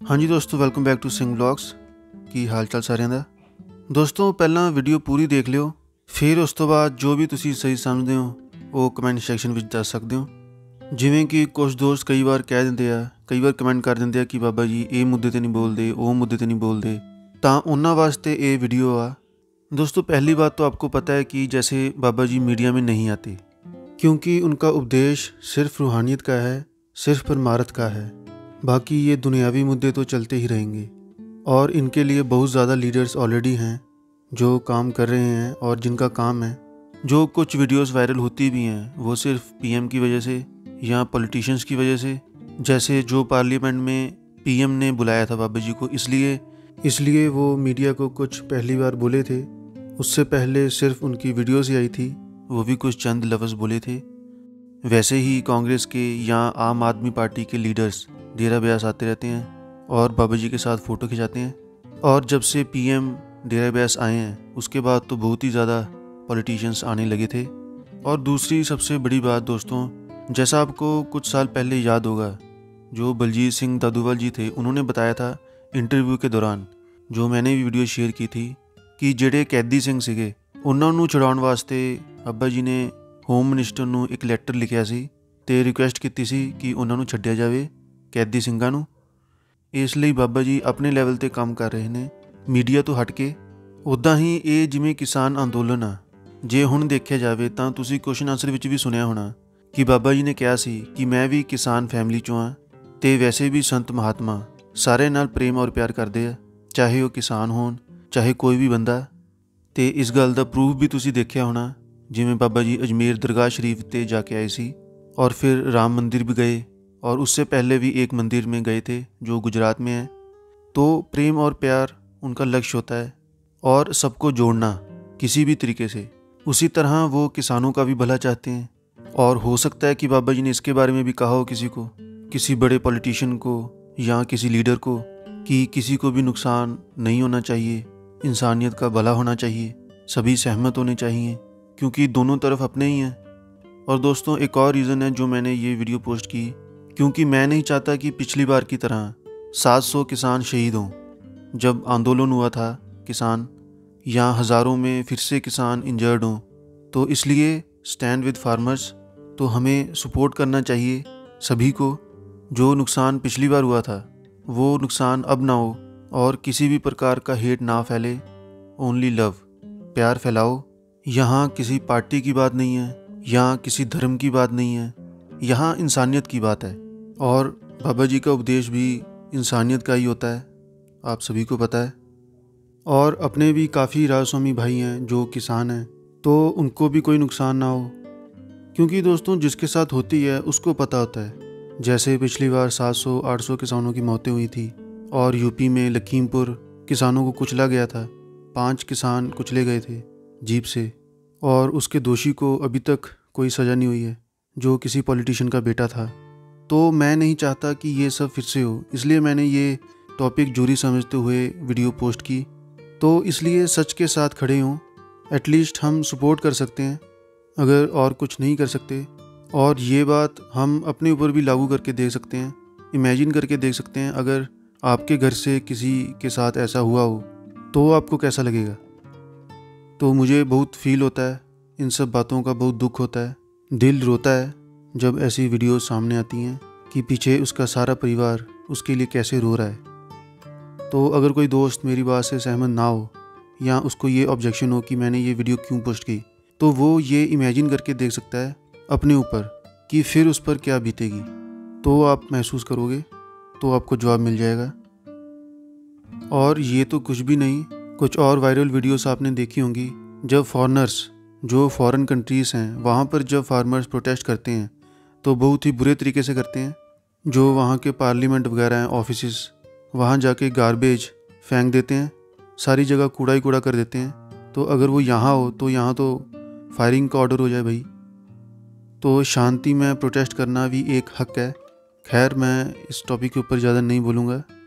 हाँ जी दोस्तों, welcome back to Singh vlogs. ਕੀ ਹਾਲ ਚਾਲ ਸਾਰਿਆਂ ਦਾ। ਦੋਸਤੋ ਪਹਿਲਾਂ ਵੀਡੀਓ ਪੂਰੀ ਦੇਖ ਲਿਓ, ਫਿਰ ਉਸ ਤੋਂ ਬਾਅਦ ਜੋ ਵੀ ਤੁਸੀਂ ਸਹੀ ਸਮਝਦੇ ਹੋ ਉਹ ਕਮੈਂਟ ਸੈਕਸ਼ਨ ਵਿੱਚ ਦੱਸ ਸਕਦੇ ਹੋ। ਜਿਵੇਂ ਕਿ ਕੁਝ ਦੋਸਤ ਕਈ ਵਾਰ ਕਹਿ ਦਿੰਦੇ ਆ, ਕਈ ਵਾਰ ਕਮੈਂਟ ਕਰ ਦਿੰਦੇ ਆ ਕਿ ਬਾਬਾ ਜੀ ਇਹ ਮੁੱਦੇ ਤੇ नहीं बोलते, वो मुद्दे ਤੇ नहीं बोलते, ਤਾਂ ਉਹਨਾਂ ਵਾਸਤੇ ਇਹ वीडियो आ। दोस्तों पहली बात तो आपको पता है कि जैसे बाबा जी मीडिया में नहीं आते क्योंकि उनका उपदेश सिर्फ रूहानियत का है, सिर्फ परमारत का है। बाकी ये दुनियावी मुद्दे तो चलते ही रहेंगे और इनके लिए बहुत ज़्यादा लीडर्स ऑलरेडी हैं जो काम कर रहे हैं और जिनका काम है। जो कुछ वीडियोस वायरल होती भी हैं वो सिर्फ पीएम की वजह से या पॉलिटिशियंस की वजह से, जैसे जो पार्लियामेंट में पीएम ने बुलाया था बाबा जी को, इसलिए वो मीडिया को कुछ पहली बार बोले थे। उससे पहले सिर्फ उनकी वीडियोस ही आई थी, वो भी कुछ चंद लफ्ज़ बोले थे। वैसे ही कांग्रेस के या आम आदमी पार्टी के लीडर्स डेरा ब्यास आते रहते हैं और बाबा जी के साथ फ़ोटो खिंचाते हैं। और जब से पीएम डेरा ब्यास आए हैं उसके बाद तो बहुत ही ज़्यादा पॉलिटिशियंस आने लगे थे। और दूसरी सबसे बड़ी बात दोस्तों, जैसा आपको कुछ साल पहले याद होगा, जो बलजीत सिंह दादूवाल जी थे उन्होंने बताया था इंटरव्यू के दौरान, जो मैंने भी वीडियो शेयर की थी, कि ਜਿਹੜੇ कैदी सिंह ਸੀਗੇ ਉਹਨਾਂ ਨੂੰ ਛੁਡਾਉਣ ਵਾਸਤੇ ਬਾਬਾ ਜੀ ਨੇ ਹੋਮ ਮਿਨਿਸਟਰ ਨੂੰ ਇੱਕ ਲੈਟਰ ਲਿਖਿਆ ਸੀ ਤੇ ਰਿਕੁਐਸਟ ਕੀਤੀ ਸੀ ਕਿ ਉਹਨਾਂ ਨੂੰ ਛੱਡਿਆ ਜਾਵੇ, ਕੈਦੀ ਸਿੰਘਾਂ ਨੂੰ। ਇਸ ਲਈ ਬਾਬਾ ਜੀ ਆਪਣੇ ਲੈਵਲ ਤੇ ਕੰਮ ਕਰ ਰਹੇ ਨੇ ਮੀਡੀਆ ਤੋਂ ਹਟ ਕੇ। ਉੱਦਾਂ ਹੀ ਇਹ ਜਿਵੇਂ ਕਿਸਾਨ ਅੰਦੋਲਨ ਆ, ਜੇ ਹੁਣ ਦੇਖਿਆ ਜਾਵੇ ਤਾਂ ਤੁਸੀਂ ਕੁਐਸਚਨ ਆਨਸਰ ਵਿੱਚ ਵੀ ਸੁਣਿਆ ਹੋਣਾ ਕਿ ਬਾਬਾ ਜੀ ਨੇ ਕਿਹਾ ਸੀ ਕਿ ਮੈਂ ਵੀ ਕਿਸਾਨ ਫੈਮਿਲੀ ਚੋਂ ਆ ਤੇ ਵੈਸੇ ਵੀ ਸੰਤ ਮਹਾਤਮਾ ਸਾਰਿਆਂ ਨਾਲ ਪ੍ਰੇਮ ਔਰ ਪਿਆਰ ਕਰਦੇ ਆ, ਚਾਹੇ ਉਹ ਕਿਸਾਨ ਹੋਣ ਚਾਹੇ ਕੋਈ ਵੀ ਬੰਦਾ। ਤੇ ਇਸ ਗੱਲ ਦਾ ਪ੍ਰੂਫ ਵੀ ਤੁਸੀਂ ਦੇਖਿਆ ਹੋਣਾ, ਜਿਵੇਂ बाबा जी अजमेर दरगाह शरीफ ते जाके आए सी और फिर राम मंदिर भी गए और उससे पहले भी एक मंदिर में गए थे जो गुजरात में है। तो प्रेम और प्यार उनका लक्ष्य होता है और सबको जोड़ना किसी भी तरीके से। उसी तरह वो किसानों का भी भला चाहते हैं और हो सकता है कि बाबा जी ने इसके बारे में भी कहा हो किसी को, किसी बड़े पॉलिटिशियन को या किसी लीडर को, कि किसी को भी नुकसान नहीं होना चाहिए, इंसानियत का भला होना चाहिए, सभी सहमत होने चाहिए क्योंकि दोनों तरफ अपने ही हैं। और दोस्तों एक और रीज़न है जो मैंने ये वीडियो पोस्ट की, क्योंकि मैं नहीं चाहता कि पिछली बार की तरह 700 किसान शहीद हों जब आंदोलन हुआ था किसान, या हज़ारों में फिर से किसान इंजर्ड हों। तो इसलिए स्टैंड विद फार्मर्स, तो हमें सपोर्ट करना चाहिए सभी को। जो नुकसान पिछली बार हुआ था वो नुकसान अब ना हो और किसी भी प्रकार का हेट ना फैले। ओनली लव, प्यार फैलाओ। यहाँ किसी पार्टी की बात नहीं है, यहाँ किसी धर्म की बात नहीं है, यहाँ इंसानियत की बात है। और बाबा जी का उपदेश भी इंसानियत का ही होता है, आप सभी को पता है। और अपने भी काफ़ी राजस्वामी भाई हैं जो किसान हैं, तो उनको भी कोई नुकसान ना हो, क्योंकि दोस्तों जिसके साथ होती है उसको पता होता है। जैसे पिछली बार 700-800 किसानों की मौतें हुई थी और यूपी में लखीमपुर किसानों को कुचला गया था, 5 किसान कुचले गए थे जीप से, और उसके दोषी को अभी तक कोई सज़ा नहीं हुई है, जो किसी पॉलिटिशियन का बेटा था। तो मैं नहीं चाहता कि ये सब फिर से हो, इसलिए मैंने ये टॉपिक जरूरी समझते हुए वीडियो पोस्ट की। तो इसलिए सच के साथ खड़े हों, एटलीस्ट हम सपोर्ट कर सकते हैं अगर और कुछ नहीं कर सकते। और ये बात हम अपने ऊपर भी लागू करके देख सकते हैं, इमेजिन करके देख सकते हैं अगर आपके घर से किसी के साथ ऐसा हुआ हो तो आपको कैसा लगेगा। तो मुझे बहुत फील होता है, इन सब बातों का बहुत दुख होता है, दिल रोता है जब ऐसी वीडियो सामने आती हैं कि पीछे उसका सारा परिवार उसके लिए कैसे रो रहा है। तो अगर कोई दोस्त मेरी बात से सहमत ना हो या उसको ये ऑब्जेक्शन हो कि मैंने ये वीडियो क्यों पोस्ट की, तो वो ये इमेजिन करके देख सकता है अपने ऊपर कि फिर उस पर क्या बीतेगी। तो आप महसूस करोगे तो आपको जवाब मिल जाएगा। और ये तो कुछ भी नहीं, कुछ और वायरल वीडियोस आपने देखी होंगी जब फॉरेनर्स, जो फॉरेन कंट्रीज़ हैं, वहाँ पर जब फार्मर्स प्रोटेस्ट करते हैं तो बहुत ही बुरे तरीके से करते हैं। जो वहाँ के पार्लियामेंट वगैरह हैं, ऑफिसेस, वहाँ जाके गार्बेज फेंक देते हैं, सारी जगह कूड़ा ही कूड़ा कर देते हैं। तो अगर वो यहाँ हो तो यहाँ तो फायरिंग का ऑर्डर हो जाए भाई। तो शांति में प्रोटेस्ट करना भी एक हक है। खैर मैं इस टॉपिक के ऊपर ज़्यादा नहीं बोलूँगा।